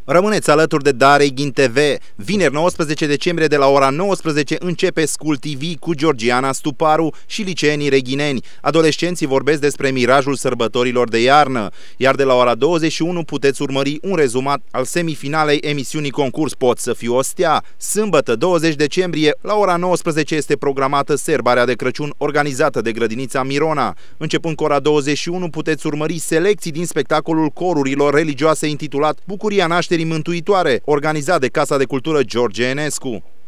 Rămâneți alături de Dareghin TV. Vineri 19 decembrie de la ora 19 începe School TV cu Georgiana Stuparu și liceenii reghineni. Adolescenții vorbesc despre mirajul sărbătorilor de iarnă, iar de la ora 21 puteți urmări un rezumat al semifinalei emisiunii concurs Pot să fiu o stea. Sâmbătă 20 decembrie la ora 19 este programată Serbarea de Crăciun organizată de Grădinița Mirona. Începând cu ora 21 puteți urmări selecții din spectacolul corurilor religioase intitulat Bucuria Nașterii Mântuitoare, organizat de Casa de Cultură George Enescu.